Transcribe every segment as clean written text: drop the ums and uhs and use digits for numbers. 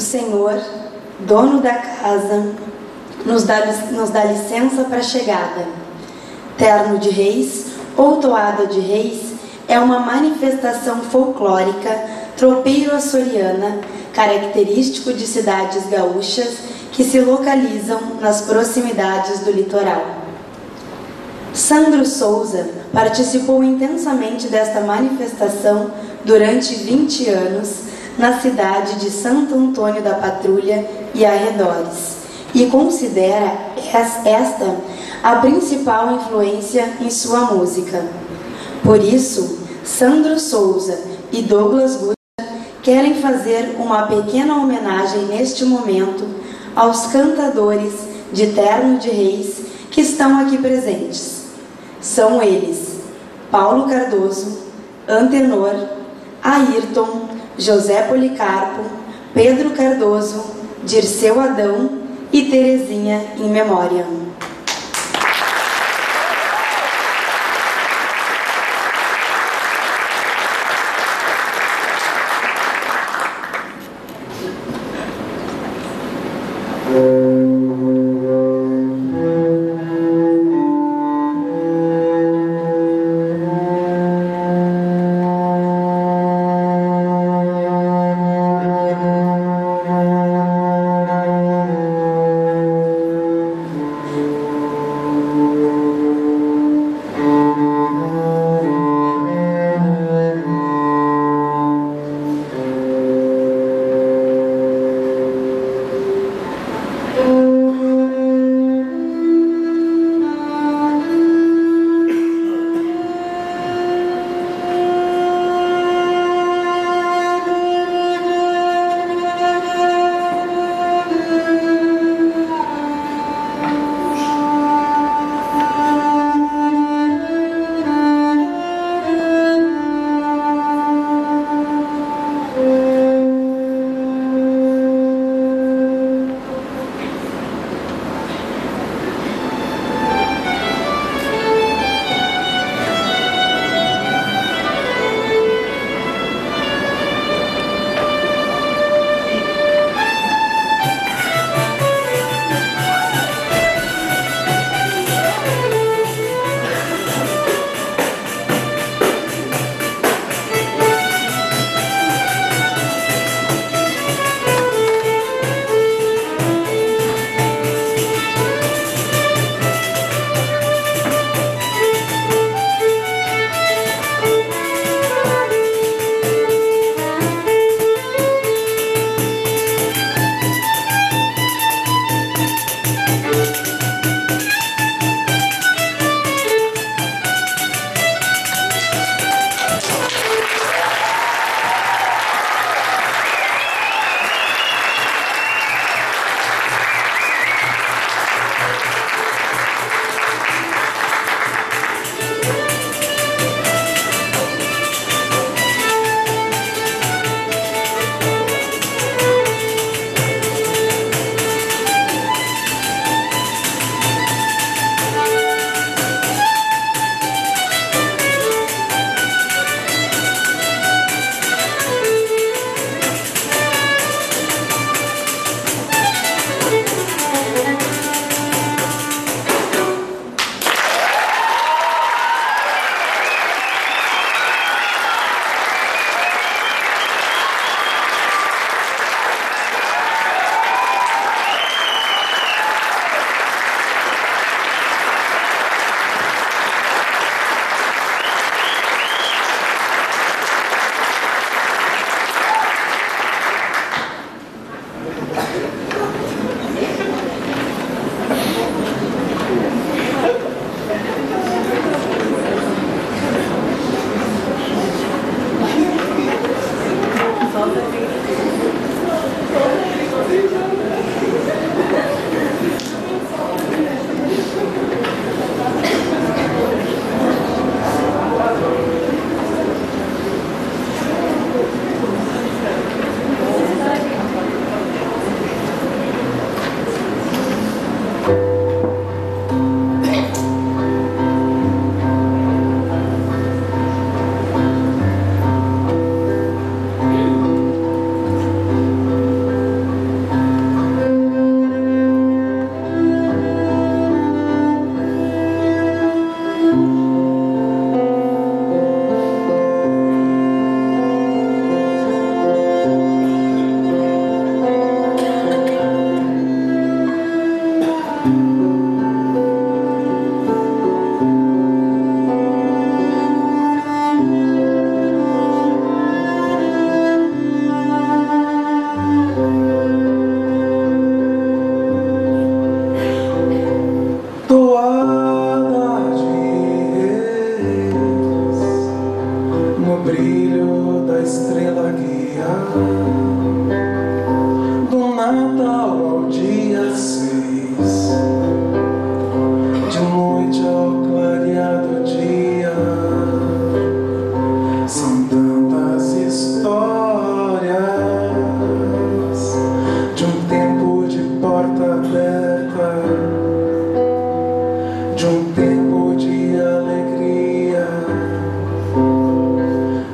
Senhor, dono da casa, nos dá licença para a chegada. Terno de Reis ou Toada de Reis é uma manifestação folclórica tropeiro-açoriana, característico de cidades gaúchas que se localizam nas proximidades do litoral. Sandro Souza participou intensamente desta manifestação durante 20 anos na cidade de Santo Antônio da Patrulha e arredores, e considera esta a principal influência em sua música. Por isso, Sandro Souza e Douglas Guta querem fazer uma pequena homenagem neste momento aos cantadores de Terno de Reis que estão aqui presentes. São eles: Paulo Cardoso, Antenor, Ayrton, José Policarpo, Pedro Cardoso, Dirceu Adão e Terezinha em memória.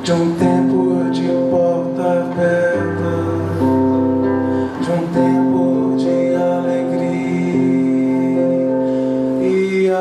de um tempo de porta aberta, de um tempo de alegria.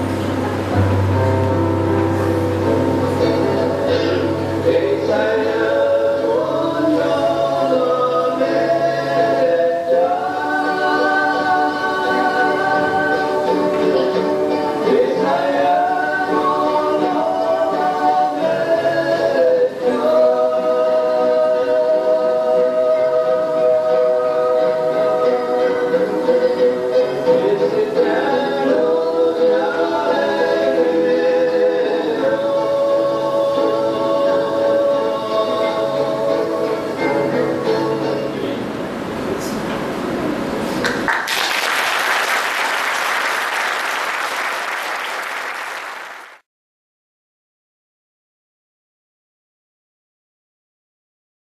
Inside